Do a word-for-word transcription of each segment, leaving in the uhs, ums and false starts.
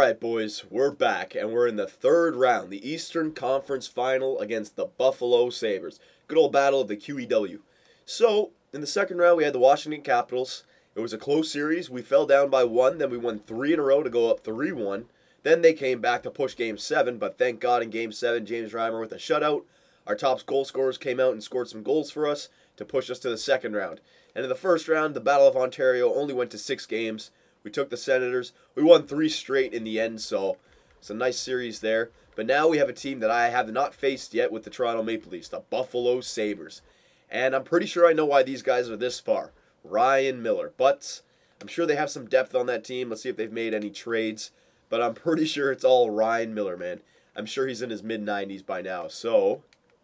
Alright, boys, we're back, and we're in the third round, the Eastern Conference Final against the Buffalo Sabres. Good old battle of the Q E W. So, in the second round, we had the Washington Capitals. It was a close series. We fell down by one, then we won three in a row to go up three one. Then they came back to push Game seven, but thank God in Game seven, James Reimer with a shutout. Our top goal scorers came out and scored some goals for us to push us to the second round. And in the first round, the Battle of Ontario only went to six games. We took the Senators. We won three straight in the end, so it's a nice series there. But now we have a team that I have not faced yet with the Toronto Maple Leafs, the Buffalo Sabres. And I'm pretty sure I know why these guys are this far. Ryan Miller. But I'm sure they have some depth on that team. Let's see if they've made any trades. But I'm pretty sure it's all Ryan Miller, man. I'm sure he's in his mid nineties by now. So,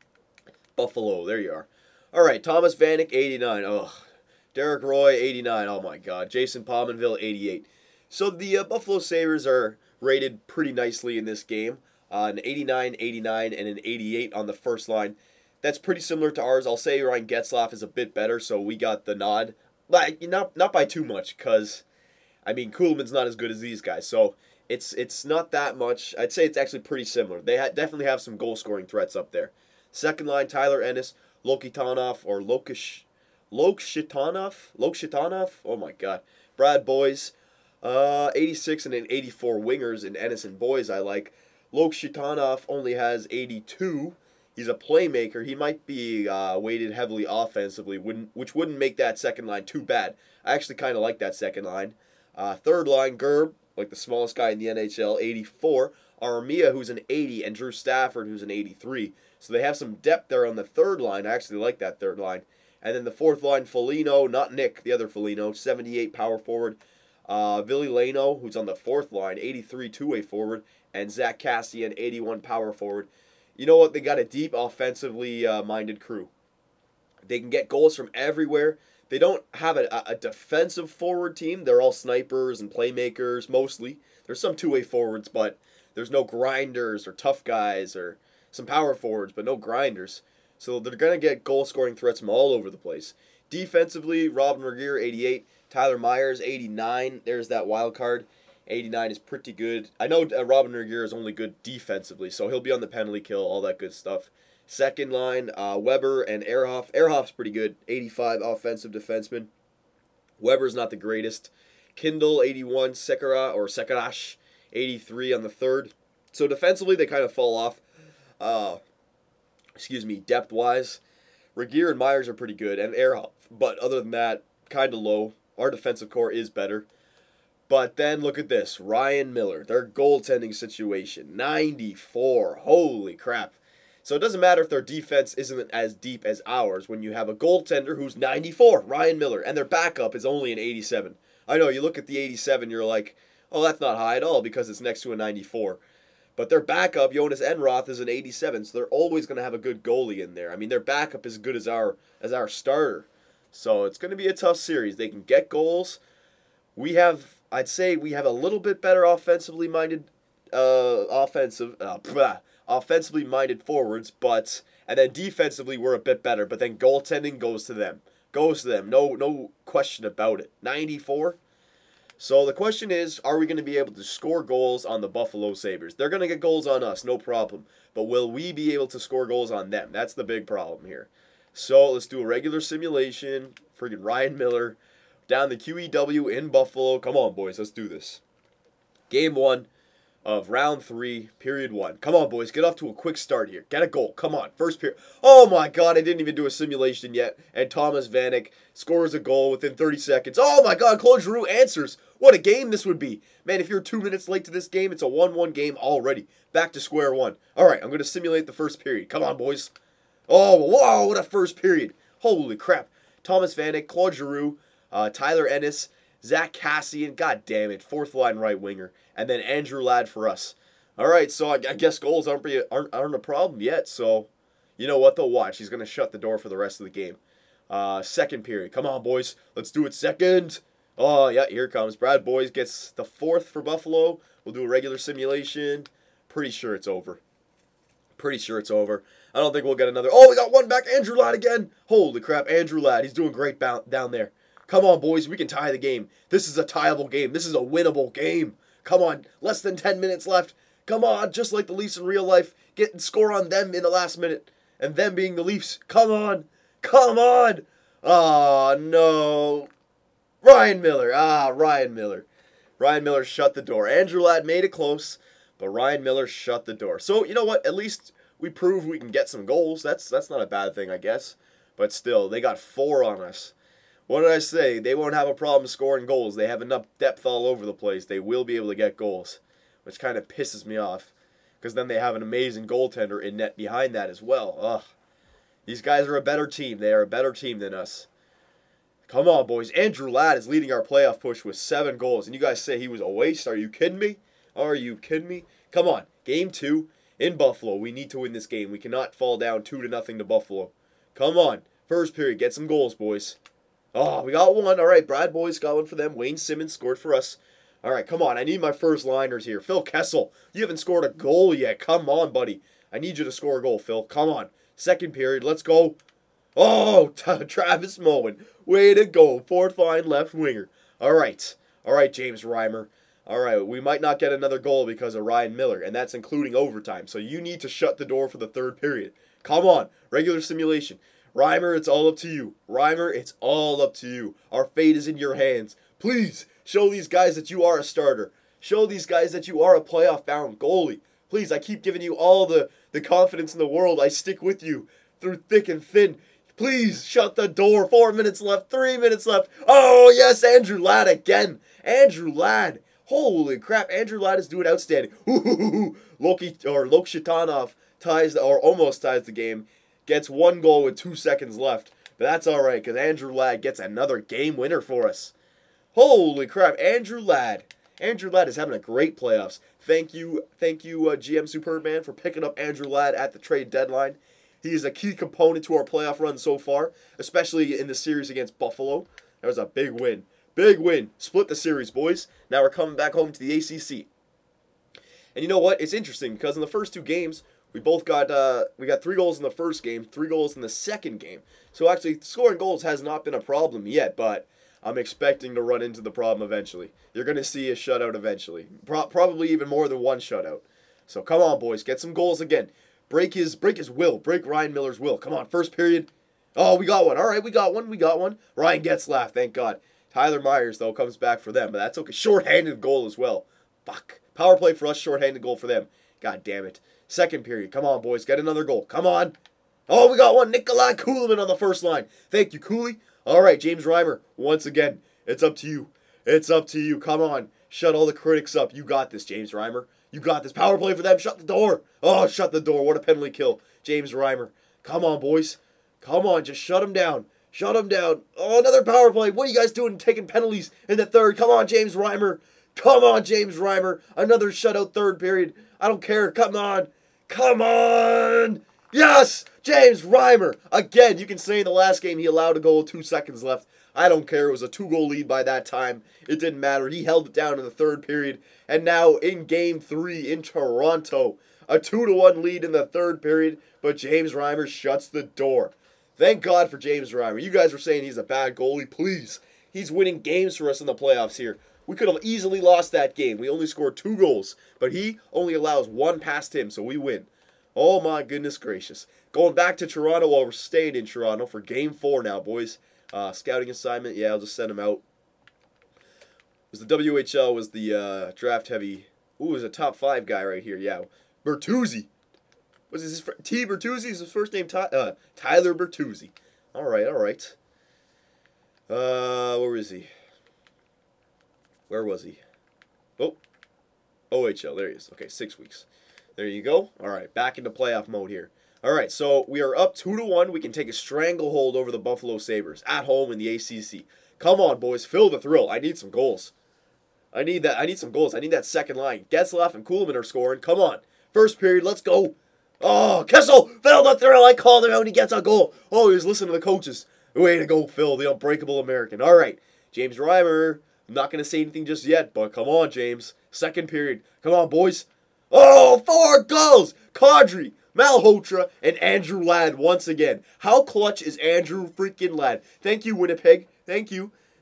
Buffalo, there you are. All right, Thomas Vanek, eighty-nine. Ugh. Derek Roy, eighty-nine. Oh, my God. Jason Pominville, eighty-eight. So the uh, Buffalo Sabres are rated pretty nicely in this game. Uh, an eighty-nine, eighty-nine, and an eighty-eight on the first line. That's pretty similar to ours. I'll say Ryan Getzlaf is a bit better, so we got the nod. Like, not, not by too much, because, I mean, Kuhlman's not as good as these guys. So it's it's not that much. I'd say it's actually pretty similar. They ha definitely have some goal-scoring threats up there. Second line, Tyler Ennis, Lokitanov, or Lokish... Lokshitanov? Lokshitanov? Oh my god. Brad Boys. Uh, eighty-six and an eighty-four wingers and Ennis and Boys I like. Lokshitanov only has eighty-two. He's a playmaker. He might be uh, weighted heavily offensively, wouldn't, which wouldn't make that second line too bad. I actually kind of like that second line. Uh, third line, Gerb, like the smallest guy in the N H L, eighty-four. Armia, who's an eighty, and Drew Stafford, who's an eighty-three. So they have some depth there on the third line. I actually like that third line. And then the fourth line, Foligno, not Nick, the other Foligno, seventy-eight power forward. Uh, Billy Leno, who's on the fourth line, eighty-three two-way forward. And Zach Cassian, eighty-one power forward. You know what? They got a deep offensively uh, minded crew. They can get goals from everywhere. They don't have a, a defensive forward team. They're all snipers and playmakers, mostly. There's some two-way forwards, but there's no grinders or tough guys or some power forwards, but no grinders. So they're going to get goal-scoring threats from all over the place. Defensively, Robin Regeer, eighty-eight. Tyler Myers, eighty-nine. There's that wild card. eighty-nine is pretty good. I know uh, Robin Regeer is only good defensively, so he'll be on the penalty kill, all that good stuff. Second line, uh, Weber and Ehrhoff. Ehrhoff's pretty good. eighty-five offensive defenseman. Weber's not the greatest. Kindle, eighty-one. Sekera, or Sekarash, eighty-three on the third. So defensively, they kind of fall off. Uh... Excuse me, depth-wise, Regeer and Myers are pretty good, and Ehrhoff. But other than that, kind of low. Our defensive core is better. But then look at this, Ryan Miller, their goaltending situation, ninety-four. Holy crap. So it doesn't matter if their defense isn't as deep as ours when you have a goaltender who's ninety-four, Ryan Miller, and their backup is only an eighty-seven. I know, you look at the eighty-seven, you're like, oh, that's not high at all because it's next to a ninety-four. But their backup, Jonas Enroth, is an eighty-seven, so they're always going to have a good goalie in there. I mean, their backup is as good as our as our starter. So it's going to be a tough series. They can get goals. We have, I'd say, we have a little bit better offensively minded, uh, offensive, uh, blah, offensively minded forwards, but and then defensively we're a bit better. But then goaltending goes to them, goes to them. No, no question about it. ninety-four. So the question is, are we going to be able to score goals on the Buffalo Sabres? They're going to get goals on us, no problem. But will we be able to score goals on them? That's the big problem here. So let's do a regular simulation. Friggin' Ryan Miller down the Q E W in Buffalo. Come on, boys, let's do this. Game one of round three, period one. Come on, boys, get off to a quick start here. Get a goal. Come on, first period. Oh, my God, I didn't even do a simulation yet. And Thomas Vanek scores a goal within thirty seconds. Oh, my God, Claude Giroux answers. What a game this would be. Man, if you're two minutes late to this game, it's a one one game already. Back to square one. All right, I'm going to simulate the first period. Come on, boys. Oh, whoa, what a first period. Holy crap. Thomas Vanek, Claude Giroux, uh, Tyler Ennis, Zach Cassian, god damn it, fourth line right winger, and then Andrew Ladd for us. All right, so I, I guess goals aren't, be, aren't, aren't a problem yet, so you know what, they'll watch. He's going to shut the door for the rest of the game. Uh, second period. Come on, boys. Let's do it second. Oh, yeah, here it comes. Brad Boys gets the fourth for Buffalo. We'll do a regular simulation. Pretty sure it's over. Pretty sure it's over. I don't think we'll get another. Oh, we got one back. Andrew Ladd again. Holy crap, Andrew Ladd. He's doing great down there. Come on, boys. We can tie the game. This is a tieable game. This is a winnable game. Come on, less than ten minutes left. Come on, just like the Leafs in real life. Get and score on them in the last minute. And them being the Leafs. Come on. Come on. Oh, no. Ryan Miller. Ah, Ryan Miller. Ryan Miller shut the door. Andrew Ladd made it close, but Ryan Miller shut the door. So, you know what? At least we proved we can get some goals. That's that's not a bad thing, I guess. But still, they got four on us. What did I say? They won't have a problem scoring goals. They have enough depth all over the place. They will be able to get goals, which kind of pisses me off, because then they have an amazing goaltender in net behind that as well. Ugh. These guys are a better team. They are a better team than us. Come on, boys. Andrew Ladd is leading our playoff push with seven goals. And you guys say he was a waste? Are you kidding me? Are you kidding me? Come on. Game two in Buffalo. We need to win this game. We cannot fall down two to nothing to Buffalo. Come on. First period. Get some goals, boys. Oh, we got one. All right, Brad Boyce got one for them. Wayne Simmons scored for us. All right, come on. I need my first liners here. Phil Kessel, you haven't scored a goal yet. Come on, buddy. I need you to score a goal, Phil. Come on. Second period. Let's go. Oh, Travis Moen. Way to go. Fourth line left winger. All right. All right, James Reimer. All right, we might not get another goal because of Ryan Miller, and that's including overtime. So you need to shut the door for the third period. Come on. Regular simulation. Reimer, it's all up to you. Reimer, it's all up to you. Our fate is in your hands. Please, show these guys that you are a starter. Show these guys that you are a playoff-bound goalie. Please, I keep giving you all the, the confidence in the world. I stick with you through thick and thin. Please, shut the door. Four minutes left. Three minutes left. Oh, yes, Andrew Ladd again. Andrew Ladd. Holy crap, Andrew Ladd is doing outstanding. Ooh, Loki, or Lokshitanov ties, or almost ties the game. Gets one goal with two seconds left. But that's all right, because Andrew Ladd gets another game winner for us. Holy crap, Andrew Ladd. Andrew Ladd is having a great playoffs. Thank you, thank you, uh, G M Superman, for picking up Andrew Ladd at the trade deadline. He is a key component to our playoff run so far, especially in the series against Buffalo. That was a big win. Big win. Split the series, boys. Now we're coming back home to the A C C. And you know what? It's interesting, because in the first two games, we both got uh, we got three goals in the first game, three goals in the second game. So actually, scoring goals has not been a problem yet, but I'm expecting to run into the problem eventually. You're going to see a shutout eventually. Pro probably even more than one shutout. So come on, boys. Get some goals again. Break his, break his will. Break Ryan Miller's will. Come on, first period. Oh, we got one. All right, we got one. We got one. Ryan Getzlaf, thank God. Tyler Myers, though, comes back for them, but that's okay. Short-handed goal as well. Fuck. Power play for us, short-handed goal for them. God damn it. Second period. Come on, boys. Get another goal. Come on. Oh, we got one. Nikolai Kulemin on the first line. Thank you, Cooley. All right, James Reimer. Once again, it's up to you. It's up to you. Come on. Shut all the critics up. You got this, James Reimer. You got this. Power play for them. Shut the door. Oh, shut the door. What a penalty kill. James Reimer. Come on, boys. Come on. Just shut him down. Shut him down. Oh, another power play. What are you guys doing taking penalties in the third? Come on, James Reimer. Come on, James Reimer. Another shutout third period. I don't care. Come on. Come on. Yes, James Reimer. Again, you can say in the last game he allowed a goal with two seconds left. I don't care. It was a two-goal lead by that time. It didn't matter. He held it down in the third period. And now in game three in Toronto, a two to one lead in the third period, but James Reimer shuts the door. Thank God for James Reimer. You guys were saying he's a bad goalie. Please. He's winning games for us in the playoffs here. We could have easily lost that game. We only scored two goals, but he only allows one past him, so we win. Oh my goodness gracious. Going back to Toronto while we're staying in Toronto for game four now, boys. Uh, scouting assignment, yeah, I'll just send him out. It was the W H L, was the uh, draft heavy. Ooh, is a top five guy right here, yeah. Bertuzzi. Was his T. Bertuzzi? Is his first name Ty uh, Tyler Bertuzzi? All right, all right. Uh, where is he? Where was he? Oh, O H L. There he is. Okay, six weeks. There you go. All right, back into playoff mode here. All right, so we are up two to one. We can take a stranglehold over the Buffalo Sabres at home in the A C C. Come on, boys, fill the thrill. I need some goals. I need that. I need some goals. I need that second line. Getzlaf and Kuhlman are scoring. Come on, first period. Let's go. Oh, Kessel, Phil the thrill. I called him out and he gets a goal. Oh, he was listening to the coaches. Way to go, Phil, the unbreakable American. All right, James Reimer. I'm not going to say anything just yet, but come on, James. Second period. Come on, boys. Oh, four goals. Kadri, Malhotra, and Andrew Ladd once again. How clutch is Andrew freaking Ladd? Thank you, Winnipeg. Thank you.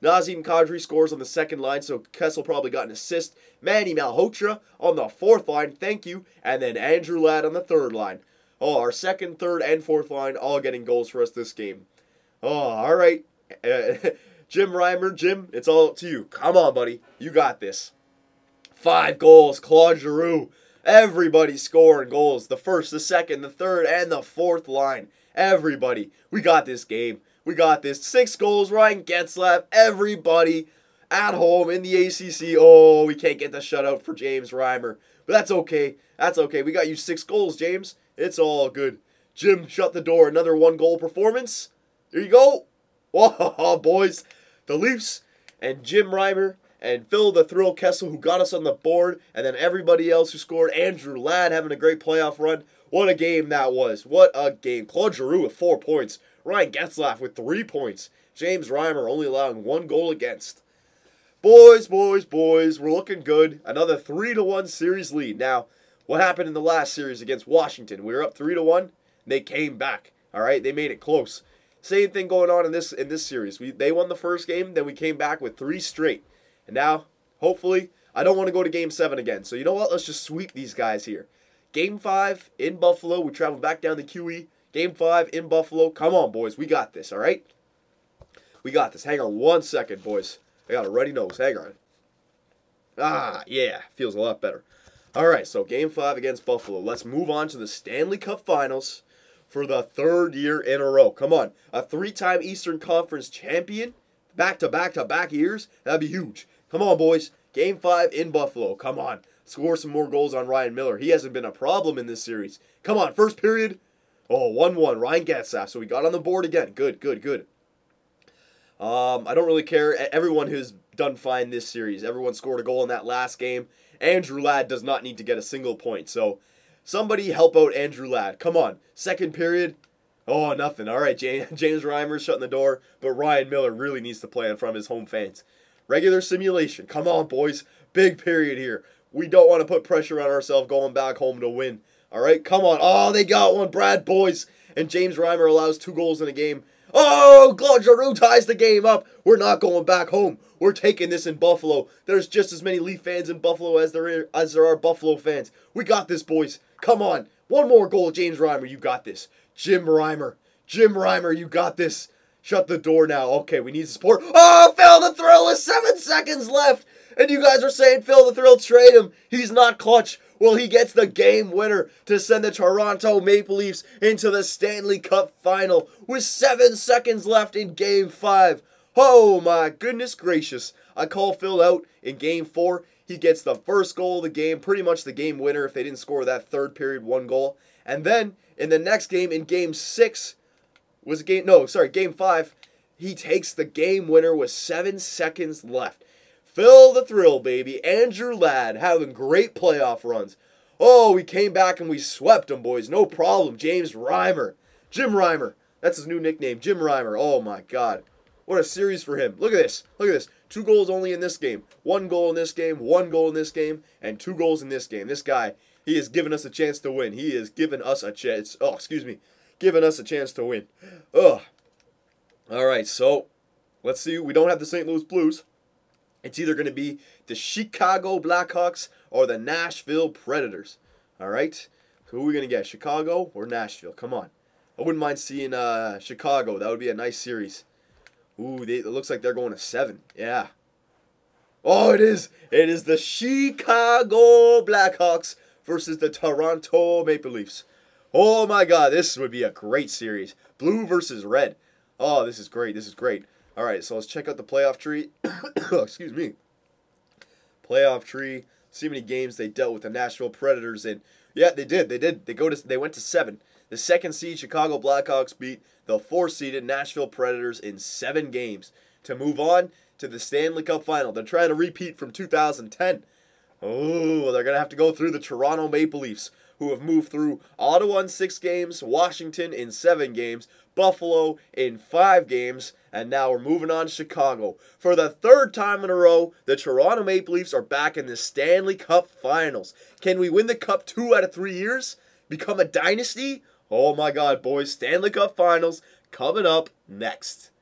Nazem Kadri scores on the second line, so Kessel probably got an assist. Manny Malhotra on the fourth line, thank you. And then Andrew Ladd on the third line. Oh, our second, third, and fourth line all getting goals for us this game. Oh, all right. Uh, Jim Reimer, Jim, it's all up to you. Come on, buddy. You got this. Five goals, Claude Giroux. Everybody scoring goals. The first, the second, the third, and the fourth line. Everybody. We got this game. We got this. Six goals, Ryan Getzlaf. Everybody at home in the A C C. Oh, we can't get the shutout for James Reimer. But that's okay. That's okay. We got you six goals, James. It's all good. Jim, shut the door. Another one-goal performance. There you go. Whoa, boys. The Leafs and Jim Reimer and Phil the Thrill Kessel, who got us on the board, and then everybody else who scored. Andrew Ladd having a great playoff run. What a game that was. What a game. Claude Giroux with four points. Ryan Getzlaf with three points. James Reimer only allowing one goal against. Boys, boys, boys, we're looking good. Another three to one series lead. Now, what happened in the last series against Washington? We were up three to one. They came back. All right, they made it close. Same thing going on in this in this series. We they won the first game, then we came back with three straight. And now, hopefully, I don't want to go to game seven again. So you know what? Let's just sweep these guys here. Game five in Buffalo. We travel back down to Q E. Game five in Buffalo. Come on, boys. We got this, all right? We got this. Hang on one second, boys. I got a runny nose. Hang on. Ah, yeah. Feels a lot better. All right, so game five against Buffalo. Let's move on to the Stanley Cup Finals for the third year in a row. Come on. A three-time Eastern Conference champion. Back-to-back-to-back years. That'd be huge. Come on, boys. Game five in Buffalo. Come on. Score some more goals on Ryan Miller. He hasn't been a problem in this series. Come on, first period. Oh, one one. Ryan Getzlaf. So we got on the board again. Good, good, good. Um, I don't really care. Everyone who's done fine this series. Everyone scored a goal in that last game. Andrew Ladd does not need to get a single point. So somebody help out Andrew Ladd. Come on. Second period. Oh, nothing. All right, James, James Reimer's shutting the door. But Ryan Miller really needs to play in front of his home fans. Regular simulation. Come on, boys. Big period here. We don't want to put pressure on ourselves going back home to win. All right, come on. Oh, they got one, Brad, boys. And James Reimer allows two goals in a game. Oh, Claude Giroux ties the game up. We're not going back home. We're taking this in Buffalo. There's just as many Leaf fans in Buffalo as there, is, as there are Buffalo fans. We got this, boys. Come on. One more goal, James Reimer. You got this. Jim Reimer. Jim Reimer, you got this. Shut the door now. Okay, we need support. Oh, Phil the Thrill with seven seconds left. And you guys are saying, Phil the Thrill, trade him. He's not clutch. Well, he gets the game winner to send the Toronto Maple Leafs into the Stanley Cup Final with seven seconds left in Game five. Oh, my goodness gracious. I call Phil out in Game four. He gets the first goal of the game, pretty much the game winner if they didn't score that third period one goal. And then, in the next game, in Game six, was it game, no, sorry, Game five, he takes the game winner with seven seconds left. Phil the Thrill, baby. Andrew Ladd having great playoff runs. Oh, we came back and we swept them, boys. No problem. James Reimer. Jim Reimer. That's his new nickname, Jim Reimer. Oh, my God. What a series for him. Look at this. Look at this. Two goals only in this game. One goal in this game, one goal in this game, and two goals in this game. This guy, he has given us a chance to win. He has given us a chance. Oh, excuse me. Given us a chance to win. Ugh. All right, so let's see. We don't have the Saint Louis Blues. It's either going to be the Chicago Blackhawks or the Nashville Predators. All right? So who are we going to get, Chicago or Nashville? Come on. I wouldn't mind seeing uh, Chicago. That would be a nice series. Ooh, they, it looks like they're going to seven. Yeah. Oh, it is. It is the Chicago Blackhawks versus the Toronto Maple Leafs. Oh, my God. This would be a great series. Blue versus red. Oh, this is great. This is great. All right, so let's check out the playoff tree. Excuse me. Playoff tree. See how many games they dealt with the Nashville Predators in. Yeah, they did. They did. They go to. They went to seven. The second seed Chicago Blackhawks beat the fourth-seeded Nashville Predators in seven games to move on to the Stanley Cup Final. They're trying to repeat from two thousand ten. Oh, they're going to have to go through the Toronto Maple Leafs, who have moved through Ottawa in six games, Washington in seven games, Buffalo in five games, and now we're moving on to Chicago. For the third time in a row, the Toronto Maple Leafs are back in the Stanley Cup Finals. Can we win the Cup two out of three years? Become a dynasty? Oh my God, boys. Stanley Cup Finals coming up next.